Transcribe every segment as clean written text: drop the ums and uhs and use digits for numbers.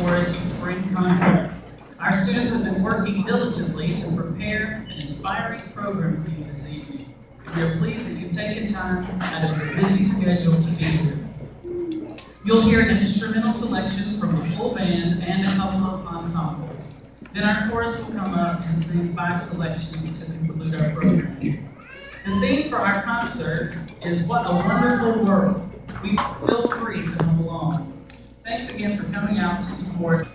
Chorus Spring Concert. Our students have been working diligently to prepare an inspiring program for you this evening. And we are pleased that you've taken time out of your busy schedule to be here. You'll hear instrumental selections from a full band and a couple of ensembles. Then our chorus will come up and sing 5 selections to conclude our program. The theme for our concert is What a Wonderful World. We feel free to come along. Thanks again for coming out to support.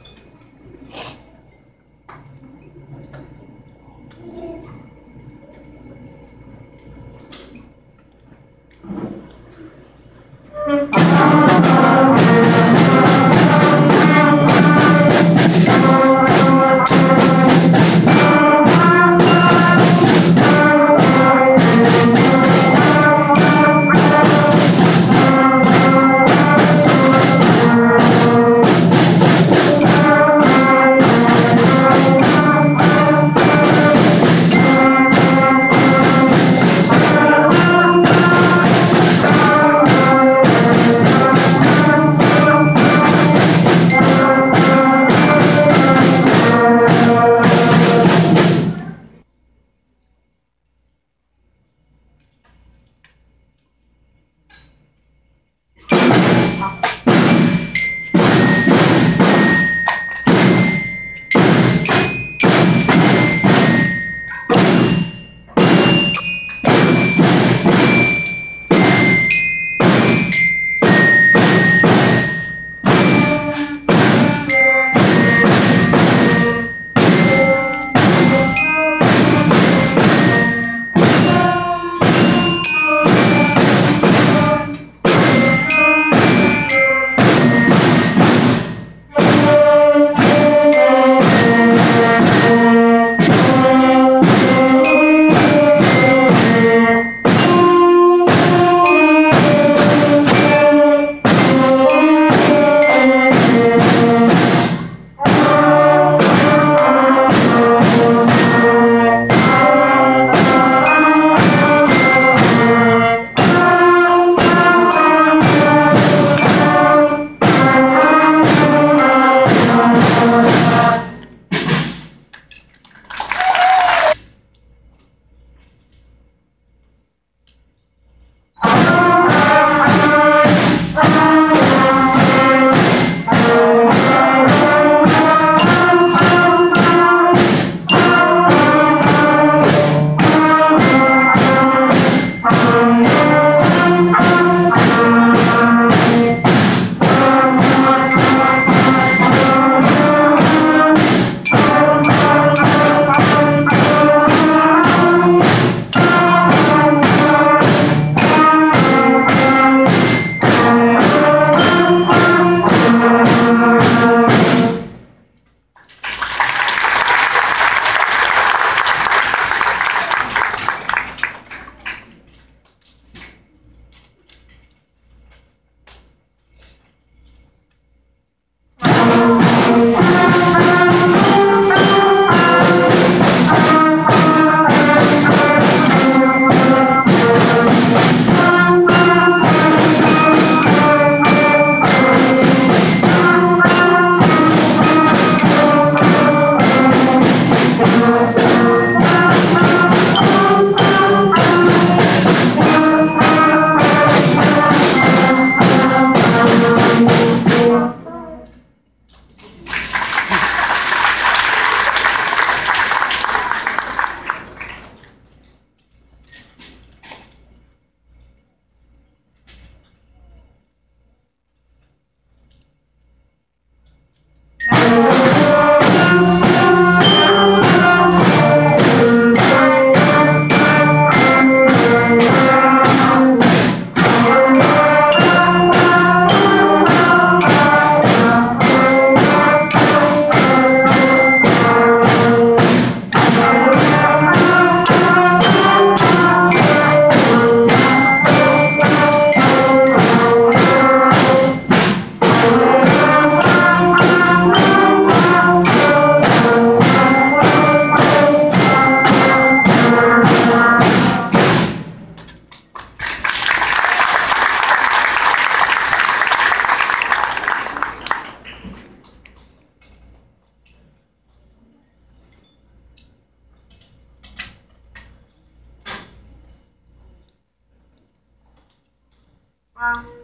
Wow.